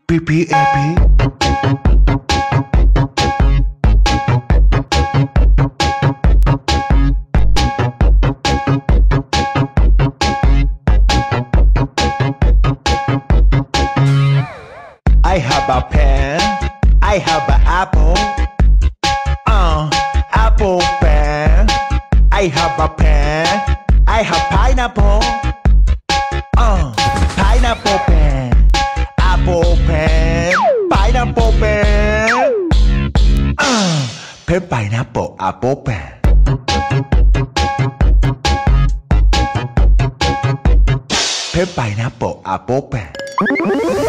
PPAP. I have a pen, I have an apple, apple pen. I have a pen, I have pineapple, pineapple pen, apple pen, pineapple pen, pen pineapple apple pen. Pen pineapple apple pen.